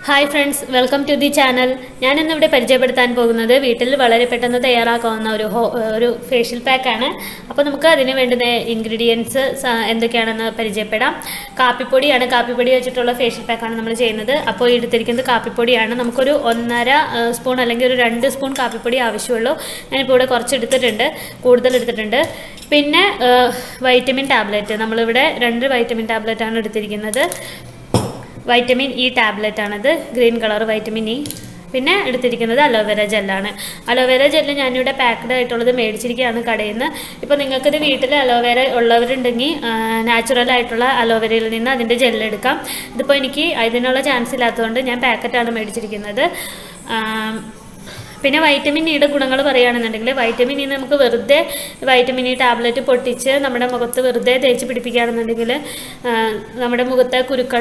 Hi friends, welcome to the channel. ഞാനിന്നിവിടെ പരിചയപ്പെടുത്താൻ പോകുന്നത് വീട്ടിൽ വളരെ പെട്ടെന്ന് തയ്യാറാക്കാവുന്ന ഒരു ഫേഷ്യൽ പാക്കാണ്. അപ്പോൾ നമുക്ക് അതിന് വേണ്ടുന്ന ഇൻഗ്രീഡിയൻസ് എന്തൊക്കെയാണെന്ന് പരിചയപ്പെടാം. കാപ്പിപ്പൊടിയാണ്. കാപ്പിപ്പൊടി വെച്ചിട്ടുള്ള ഫേഷ്യൽ പാക്കാണ് നമ്മൾ ചെയ്യുന്നത്. അപ്പോൾ എടുത്തിരിക്കുന്നത് കാപ്പിപ്പൊടിയാണ്. നമുക്കൊരു 1.5 സ്പൂൺ അല്ലെങ്കിൽ ഒരു 2 സ്പൂൺ കാപ്പിപ്പൊടി ആവശ്യമുള്ളൂ. ഞാനിപ്പോൾ ഇവിടെ കുറച്ച് എടുത്തിട്ടുണ്ട്, കൂടുതൽ എടുത്തിട്ടുണ്ട്. പിന്നെ വൈറ്റമിൻ ടാബ്ലറ്റ്, നമ്മളിവിടെ 2 വൈറ്റമിൻ ടാബ്ലറ്റാണ് എടുത്തിരിക്കുന്നത്. വൈറ്റമിൻ ഇ ടാബ്ലറ്റ് ആണത്, ഗ്രീൻ കളർ വൈറ്റമിൻ ഇ. പിന്നെ എടുത്തിരിക്കുന്നത് അലോവേര ജെല്ലാണ്. അലോവേര ജെല്ല് ഞാനിവിടെ പാക്ക്ഡ് ആയിട്ടുള്ളത് മേടിച്ചിരിക്കുകയാണ് കടയിൽ നിന്ന്. ഇപ്പോൾ നിങ്ങൾക്കിത് വീട്ടിൽ അലോവേര ഉള്ളവരുണ്ടെങ്കിൽ നാച്ചുറൽ ആയിട്ടുള്ള അലോവേരയിൽ നിന്ന് അതിൻ്റെ ജെല്ലെടുക്കാം. ഇതിപ്പോൾ എനിക്ക് അതിനുള്ള ചാൻസ് ഇല്ലാത്തതുകൊണ്ട് ഞാൻ പാക്കറ്റാണ് മേടിച്ചിരിക്കുന്നത്. പിന്നെ വൈറ്റമിൻ ഇയുടെ ഗുണങ്ങൾ പറയുകയാണെന്നുണ്ടെങ്കിൽ, വൈറ്റമിൻ ഇ നമുക്ക് വെറുതെ വൈറ്റമിൻ ഇ ടാബ്ലറ്റ് പൊട്ടിച്ച് നമ്മുടെ മുഖത്ത് വെറുതെ തേച്ച് പിടിപ്പിക്കുകയാണെന്നുണ്ടെങ്കിൽ നമ്മുടെ മുഖത്തെ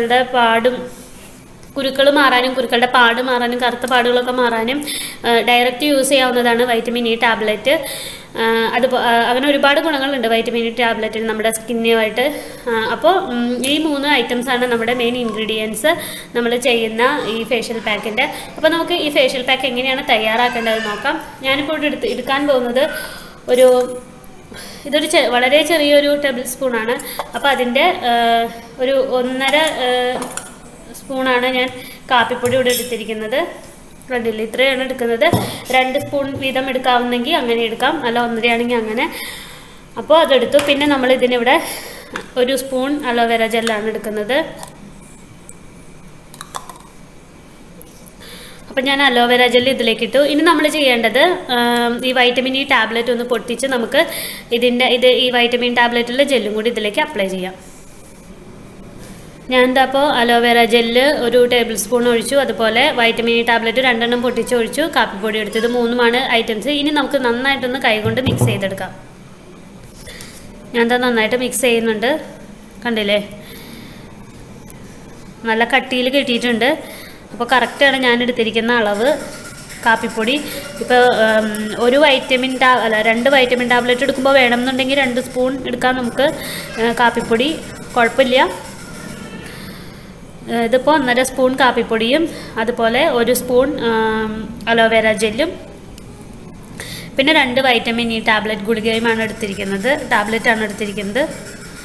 കുരുക്കൾ മാറാനും കുരുക്കളുടെ പാട് മാറാനും കറുത്ത പാടുകളൊക്കെ മാറാനും ഡയറക്റ്റ് യൂസ് ചെയ്യാവുന്നതാണ് വൈറ്റമിൻ ഇ ടാബ്ലറ്റ്. അങ്ങനെ ഒരുപാട് ഗുണങ്ങളുണ്ട് വൈറ്റമിൻ ഇ ടാബ്ലറ്റിന് നമ്മുടെ സ്കിന്നുമായിട്ട്. അപ്പോൾ ഈ 3 ഐറ്റംസാണ് നമ്മുടെ മെയിൻ ഇൻഗ്രീഡിയൻസ് നമ്മൾ ചെയ്യുന്ന ഈ ഫേഷ്യൽ പാക്കിൻ്റെ. അപ്പോൾ നമുക്ക് ഈ ഫേഷ്യൽ പാക്ക് എങ്ങനെയാണ് തയ്യാറാക്കേണ്ടത് നോക്കാം. ഞാനിപ്പോൾ ഇവിടെ എടുക്കാൻ പോകുന്നത് ഇതൊരു വളരെ ചെറിയൊരു ടേബിൾ സ്പൂണാണ്. അപ്പോൾ അതിൻ്റെ ഒരു 1.5 സ്പൂണാണ് ഞാൻ കാപ്പിപ്പൊടി ഇവിടെ എടുത്തിരിക്കുന്നത്. കണ്ടില്ല, ഇത്രയാണ് എടുക്കുന്നത്. 2 സ്പൂൺ വീതം എടുക്കാവുന്നെങ്കിൽ അങ്ങനെ എടുക്കാം, അല്ല 1.5 ആണെങ്കിൽ അങ്ങനെ. അപ്പോൾ അതെടുത്തു. പിന്നെ നമ്മൾ ഇതിനിവിടെ 1 സ്പൂൺ അലോവേര ജെല്ലാണ് എടുക്കുന്നത്. അപ്പം ഞാൻ അലോവേര ജെല്ല് ഇതിലേക്ക് ഇട്ടു. ഇനി നമ്മൾ ചെയ്യേണ്ടത് ഈ വൈറ്റമിൻ ഇ ടാബ്ലറ്റ് ഒന്ന് പൊട്ടിച്ച് നമുക്ക് ഈ വൈറ്റമിൻ ടാബ്ലറ്റിലെ ജെല്ലും കൂടി ഇതിലേക്ക് അപ്ലൈ ചെയ്യാം. ഞാൻ അപ്പോൾ അലോവേര ജെല്ല് 1 ടേബിൾ സ്പൂൺ ഒഴിച്ചു. അതുപോലെ വൈറ്റമിൻ ഇ ടാബ്ലറ്റ് 2 എണ്ണം പൊട്ടിച്ച് ഒഴിച്ചു. കാപ്പിപ്പൊടി എടുത്തു. ഇത് 3 ഐറ്റംസ്. ഇനി നമുക്ക് നന്നായിട്ടൊന്ന് കൈകൊണ്ട് മിക്സ് ചെയ്തെടുക്കാം. ഞാൻ നന്നായിട്ട് മിക്സ് ചെയ്യുന്നുണ്ട്. കണ്ടില്ലേ, നല്ല കട്ടിയിൽ കിട്ടിയിട്ടുണ്ട്. അപ്പോൾ കറക്റ്റാണ് ഞാൻ എടുത്തിരിക്കുന്ന അളവ് കാപ്പിപ്പൊടി. ഇപ്പോൾ 2 വൈറ്റമിൻ ടാബ്ലറ്റ് എടുക്കുമ്പോൾ വേണമെന്നുണ്ടെങ്കിൽ 2 സ്പൂൺ എടുക്കാം നമുക്ക് കാപ്പിപ്പൊടി, കുഴപ്പമില്ല. ഇതിപ്പോൾ 1.5 സ്പൂൺ കാപ്പിപ്പൊടിയും അതുപോലെ 1 സ്പൂൺ അലോവേര ജെല്ലും പിന്നെ 2 വൈറ്റമിൻ ഇ ടാബ്ലറ്റ് ഗുളികയുമാണ് എടുത്തിരിക്കുന്നത്.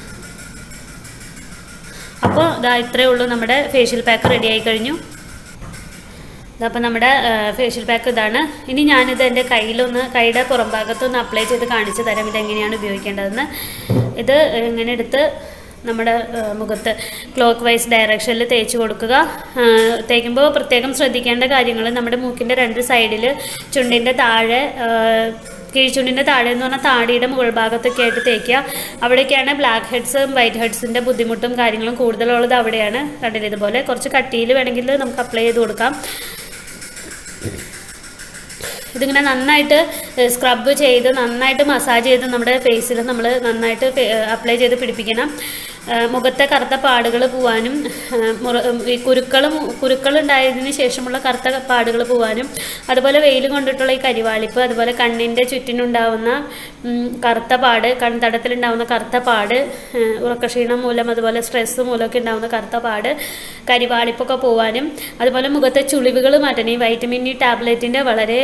അപ്പോൾ ഇത്രയേ ഉള്ളൂ. നമ്മുടെ ഫേഷ്യൽ പാക്ക് റെഡി ആയി കഴിഞ്ഞു. അപ്പോൾ നമ്മുടെ ഫേഷ്യൽ പാക്ക് ഇതാണ്. ഇനി ഞാനിത് എൻ്റെ കൈയുടെ പുറം ഭാഗത്തൊന്ന് അപ്ലൈ ചെയ്ത് കാണിച്ചു തരാം ഇതെങ്ങനെയാണ് ഉപയോഗിക്കേണ്ടതെന്ന്. ഇത് ഇങ്ങനെ എടുത്ത് നമ്മുടെ മുഖത്ത് ക്ലോക്ക് വൈസ് ഡയറക്ഷനിൽ തേച്ച് കൊടുക്കുക. തേക്കുമ്പോൾ പ്രത്യേകം ശ്രദ്ധിക്കേണ്ട കാര്യങ്ങൾ, നമ്മുടെ മൂക്കിൻ്റെ 2 സൈഡിൽ ചുണ്ടിൻ്റെ താഴെ, കീഴ്ചുണ്ടിൻ്റെ താഴെ എന്ന് പറഞ്ഞാൽ താടിയുടെ മുകൾ ഭാഗത്തൊക്കെ ആയിട്ട് തേക്കുക. അവിടേക്കാണ് ബ്ലാക്ക് ഹെഡ്സും വൈറ്റ് ഹെഡ്സിൻ്റെ ബുദ്ധിമുട്ടും കാര്യങ്ങളും കൂടുതലുള്ളത് അവിടെയാണ്. കണ്ടില്ല, ഇതുപോലെ കുറച്ച് കട്ടിയിൽ വേണമെങ്കിൽ നമുക്ക് അപ്ലൈ ചെയ്ത് കൊടുക്കാം. ഇതിങ്ങനെ നന്നായിട്ട് സ്ക്രബ് ചെയ്ത് നന്നായിട്ട് മസാജ് ചെയ്ത് നമ്മുടെ ഫേസിൽ നമ്മൾ നന്നായിട്ട് അപ്ലൈ ചെയ്ത് പിടിപ്പിക്കണം. മുഖത്തെ കറുത്ത പാടുകൾ പോവാനും ഈ കുരുക്കളുണ്ടായതിന് ശേഷമുള്ള കറുത്ത പാടുകൾ പോവാനും അതുപോലെ വെയിൽ കൊണ്ടിട്ടുള്ള ഈ കരിവാളിപ്പ്, അതുപോലെ കണ്ണിൻ്റെ ചുറ്റിനുണ്ടാവുന്ന കറുത്ത പാട്, കൺതടത്തിലുണ്ടാവുന്ന കറുത്ത പാട്, ഉറക്കക്ഷീണം മൂലം അതുപോലെ സ്ട്രെസ് മൂലമൊക്കെ ഉണ്ടാവുന്ന കറുത്ത പാട്, കരിവാളിപ്പൊക്കെ പോവാനും അതുപോലെ മുഖത്തെ ചുളിവുകൾ മാറ്റാൻ ഈ വൈറ്റമിൻ ഇ ടാബ്ലറ്റിൻ്റെ വളരെ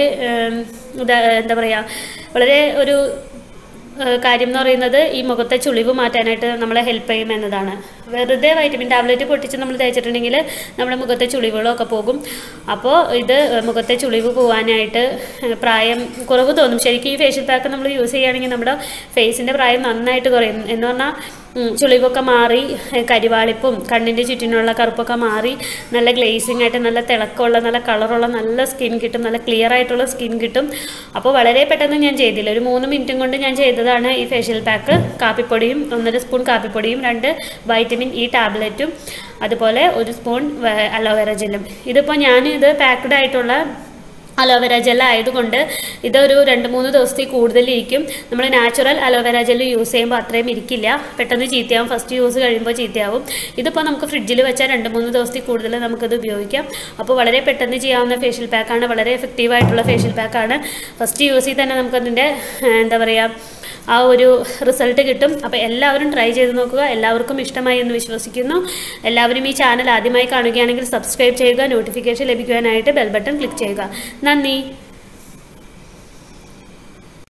വളരെ ഒരു കാര്യം എന്ന് പറയുന്നത് ഈ മുഖത്തെ ചുളിവ് മാറ്റാനായിട്ട് നമ്മളെ ഹെൽപ്പ് ചെയ്യും എന്നതാണ്. വെറുതെ വൈറ്റമിൻ ടാബ്ലറ്റ് പൊട്ടിച്ച് നമ്മൾ തേച്ചിട്ടുണ്ടെങ്കിൽ നമ്മുടെ മുഖത്തെ ചുളിവുകളൊക്കെ പോകും. അപ്പോൾ ഇത് മുഖത്തെ ചുളിവ് പോകാനായിട്ട് പ്രായം കുറവ് തോന്നും. ശരിക്കും ഈ ഫേഷ്യൽ പാക്ക് നമ്മൾ യൂസ് ചെയ്യുകയാണെങ്കിൽ നമ്മുടെ ഫേസിൻ്റെ പ്രായം നന്നായിട്ട് കുറയും. എന്ന് പറഞ്ഞാൽ ചുളിവൊക്കെ മാറി കരിവാളിപ്പും കണ്ണിൻ്റെ ചുറ്റിനുള്ള കറുപ്പൊക്കെ മാറി നല്ല ഗ്ലേസിങ് ആയിട്ട് നല്ല തിളക്കമുള്ള നല്ല കളറുള്ള നല്ല സ്കിൻ കിട്ടും, നല്ല ക്ലിയർ ആയിട്ടുള്ള സ്കിൻ കിട്ടും. അപ്പോൾ വളരെ പെട്ടെന്ന് ഞാൻ ചെയ്തില്ല, ഒരു 3 മിനിറ്റും കൊണ്ട് ഞാൻ ചെയ്തതാണ് ഈ ഫേഷ്യൽ പാക്ക്. കാപ്പിപ്പൊടിയും 1.5 സ്പൂൺ കാപ്പിപ്പൊടിയും 2 വൈറ്റമിൻ ഇ ടാബ്ലറ്റും അതുപോലെ 1 സ്പൂൺ അലോവേര ജെല്ലും. ഇതിപ്പോൾ ഞാനിത് പാക്ക്ഡ് ആയിട്ടുള്ള അലോവേര ജെല്ല് ആയതുകൊണ്ട് ഇതൊരു 2-3 ദിവസത്തിൽ കൂടുതലിരിക്കും. നമ്മൾ നാച്ചുറൽ അലോവേര ജെല്ല് യൂസ് ചെയ്യുമ്പോൾ അത്രയും ഇരിക്കില്ല, പെട്ടെന്ന് ചീത്തയാവും. ഫസ്റ്റ് യൂസ് കഴിയുമ്പോൾ ചീത്തയാവും. ഇതിപ്പോൾ നമുക്ക് ഫ്രിഡ്ജിൽ വെച്ചാൽ 2-3 ദിവസത്തിൽ കൂടുതൽ നമുക്കിത് ഉപയോഗിക്കാം. അപ്പോൾ വളരെ പെട്ടെന്ന് ചെയ്യാവുന്ന ഫേഷ്യൽ പാക്കാണ്, വളരെ എഫക്റ്റീവായിട്ടുള്ള ഫേഷ്യൽ പാക്കാണ്. ഫസ്റ്റ് യൂസിൽ തന്നെ നമുക്കതിൻ്റെ ആ ഒരു റിസൾട്ട് കിട്ടും. അപ്പോൾ എല്ലാവരും ട്രൈ ചെയ്ത് നോക്കുക. എല്ലാവർക്കും ഇഷ്ടമായി എന്ന് വിശ്വസിക്കുന്നു. എല്ലാവരും ഈ ചാനൽ ആദ്യമായി കാണുകയാണെങ്കിൽ സബ്സ്ക്രൈബ് ചെയ്യുക. നോട്ടിഫിക്കേഷൻ ലഭിക്കുവാനായിട്ട് ബെൽ ബട്ടൺ ക്ലിക്ക് ചെയ്യുക. നന്ദി.